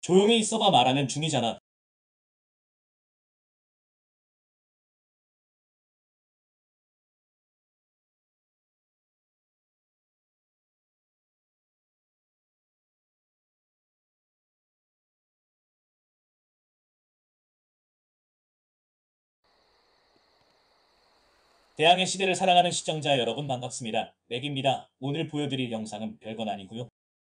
조용히 있어봐 말하는 중이잖아. 대항해 시대를 사랑하는 시청자 여러분 반갑습니다. 맥입니다. 오늘 보여드릴 영상은 별건 아니고요.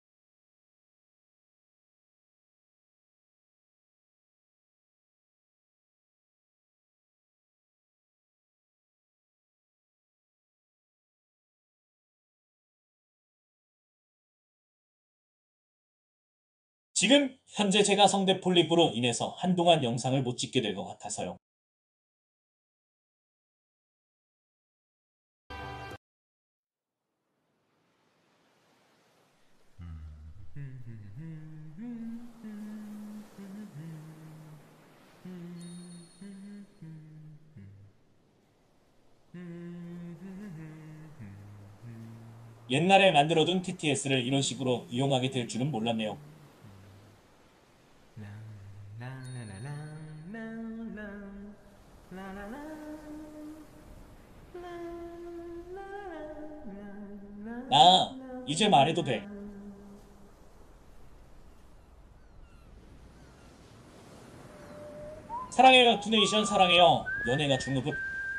지금 현재 제가 성대 폴립으로 인해서 한동안 영상을 못 찍게 될 것 같아서요. 옛날에 만들어둔 TTS를 이런 식으로 이용하게 될 줄은 몰랐네요. 나 이제 말해도 돼. 사랑해요 투네이션 사랑해요. 연애가 중급급.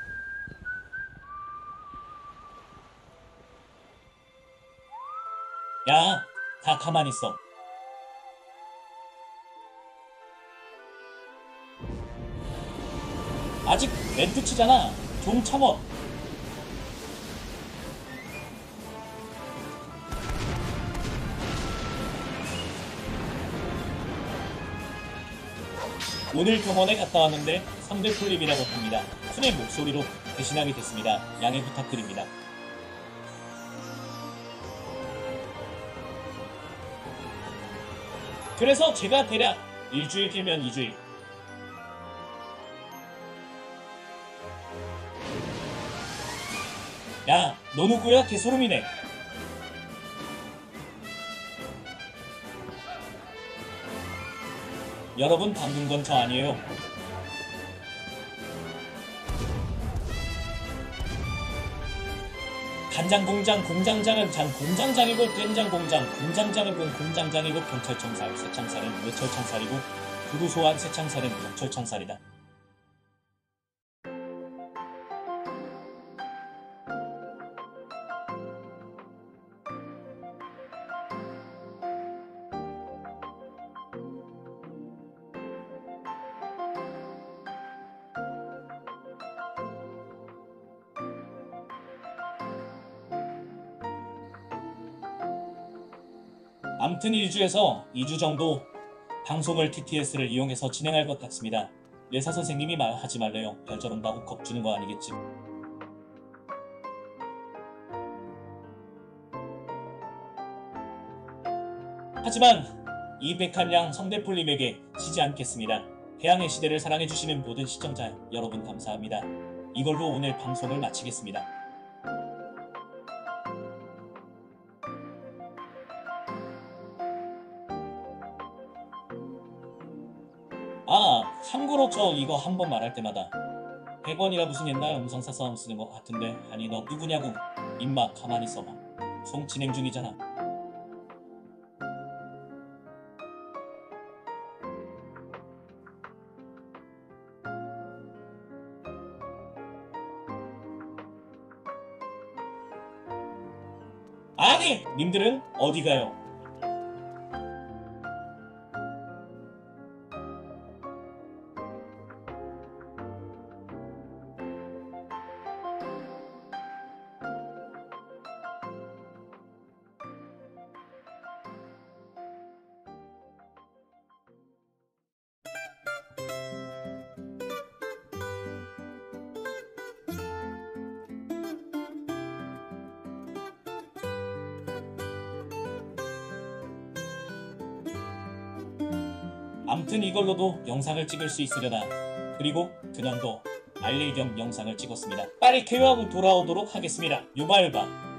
야, 다 가만히 있어. 아직 멘트 치잖아. 좀 참어. 오늘 병원에 갔다 왔는데 성대 폴립이라고 합니다. 쿤의 목소리로 대신하게 됐습니다. 양해 부탁드립니다. 그래서 제가 대략 일주일 길면 2주일. 야, 너 누구야? 개소름이네. 여러분 방금 건 저 아니에요. 간장공장 공장장은 공장장이고 된장공장 공장장은 공장장이고 경찰청살 새창살은 외철청살이고 구두소환 새창살은 영철청살이다. 암튼 1주에서 2주 정도 방송을 TTS를 이용해서 진행할 것 같습니다. 의사 선생님이 하지 말래요. 별저런다고 겁주는 거 아니겠지. 하지만 이 백한양 성대폴림에게 지지 않겠습니다. 대항해 시대를 사랑해주시는 모든 시청자 여러분 감사합니다. 이걸로 오늘 방송을 마치겠습니다. 참고로 저 이거 한 번 말할 때마다 100원이라 무슨 옛날 음성사 싸움 쓰는 것 같은데 아니 너 누구냐고. 임마 가만히 있어봐. 송 진행 중이잖아. 아니 님들은 어디 가요? 암튼 이걸로도 영상을 찍을 수 있으려나. 그리고 그냥도 알릴 겸 영상을 찍었습니다. 빨리 쾌유하고 돌아오도록 하겠습니다. 유발바.